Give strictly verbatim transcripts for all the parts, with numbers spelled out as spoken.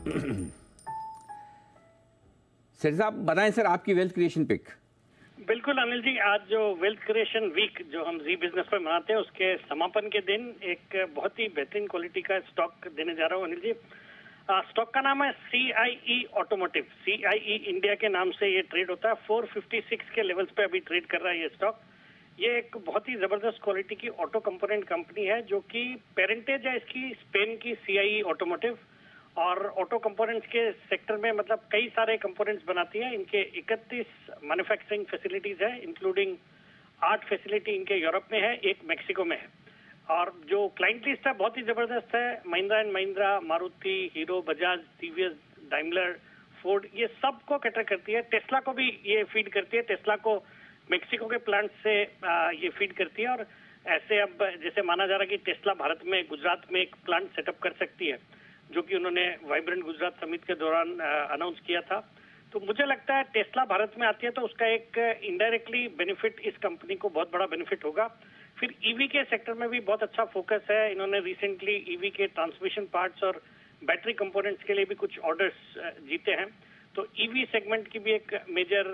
Sir साहब बताएं sir आपकी वेल्थ क्रिएशन पिक। बिल्कुल अनिल जी, आज जो वेल्थ क्रिएशन वीक जो हम जी बिजनेस पर मनाते हैं उसके समापन के दिन एक बहुत ही बेहतरीन क्वालिटी का स्टॉक देने जा रहा हूँ अनिल जी। स्टॉक का नाम है C I E automotive. C I E India के नाम से ये ट्रेड होता है। चार सौ छप्पन के लेवल्स पे अभी ट्रेड कर रहा है ये स्टॉक। ये एक बहुत ही जबरदस्त क्वालिटी की ऑटो कंपोनेंट कंपनी है जो कि पेरेंटेज है इसकी स्पेन की सी आई ई ऑटोमोटिव, और ऑटो कंपोनेंट्स के सेक्टर में मतलब कई सारे कंपोनेंट्स बनाती है। इनके इकतीस मैन्युफैक्चरिंग फैसिलिटीज है, इंक्लूडिंग आठ फैसिलिटी इनके यूरोप में है, एक मेक्सिको में है। और जो क्लाइंट लिस्ट है बहुत ही जबरदस्त है। Mahindra and Mahindra, Maruti, Hero, Bajaj, TVS, Daimler, Ford, ये सब को कैटर करती है। टेस्ला को भी ये फीड करती है। टेस्ला को मेक्सिको के प्लांट से ये फीड करती है। और ऐसे अब जैसे माना जा रहा है कि टेस्ला भारत में, गुजरात में एक प्लांट सेटअप कर सकती है, जो कि उन्होंने वाइब्रेंट गुजरात समिट के दौरान अनाउंस किया था। तो मुझे लगता है टेस्ला भारत में आती है तो उसका एक इनडायरेक्टली बेनिफिट इस कंपनी को बहुत बड़ा बेनिफिट होगा। फिर ईवी के सेक्टर में भी बहुत अच्छा फोकस है। इन्होंने रिसेंटली ईवी के ट्रांसमिशन पार्ट्स और बैटरी कंपोनेंट्स के लिए भी कुछ ऑर्डर्स जीते हैं। तो ईवी सेगमेंट की भी एक मेजर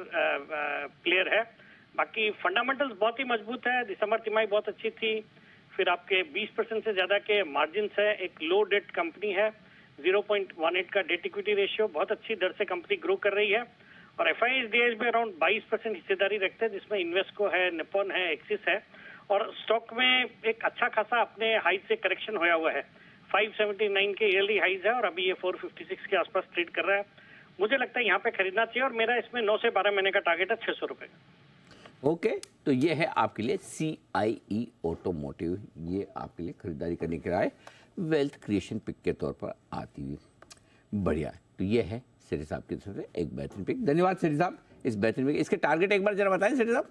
प्लेयर है। बाकी फंडामेंटल्स बहुत ही मजबूत है। दिसंबर तिमाही बहुत अच्छी थी। फिर आपके बीस परसेंट से ज्यादा के मार्जिन है। एक लो डेट कंपनी है, ज़ीरो पॉइंट वन एट का डेट इक्विटी रेशियो, बहुत अच्छी दर से कंपनी ग्रो कर रही है। और F I S D H में अराउंड बाईस परसेंट हिस्सेदारी रखते हैं, जिसमें इन्वेस्को है, निप्पॉन है, एक्सिस है। और स्टॉक में एक अच्छा खासा अपने हाई से करेक्शन होया हुआ है। पाँच सौ उन्यासी के ईयरली हाइज है और अभी ये चार सौ छप्पन के आसपास ट्रेड कर रहा है। मुझे लगता है यहाँ पे खरीदना चाहिए और मेरा इसमें नौ से बारह महीने का टारगेट है, छह सौ रुपए का। ओके okay, तो ये है आपके लिए सी आई ई ऑटोमोटिव, ये आपके लिए खरीदारी करने के राय वेल्थ क्रिएशन पिक के तौर पर आती हुई। बढ़िया, तो ये है सेठी साहब की तरफ से एक बेहतरीन पिक। धन्यवाद सेठी साहब इस बेहतरीन पिक। इसके टारगेट एक बार जरा बताएं सेठी साहब।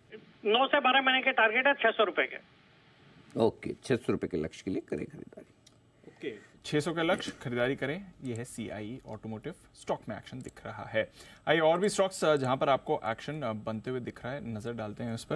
नौ से बारह महीने के टारगेट है, छह सौ रुपए के। ओके, छह सौ रुपए के लक्ष्य के लिए करें खरीदारी। ओके, छह सौ का लक्ष्य, खरीदारी करें। ये है C I E automotive. Stock में एक्शन दिख रहा है। आइए और भी स्टॉक्स जहां पर आपको एक्शन बनते हुए दिख रहा है, नजर डालते हैं उस पर।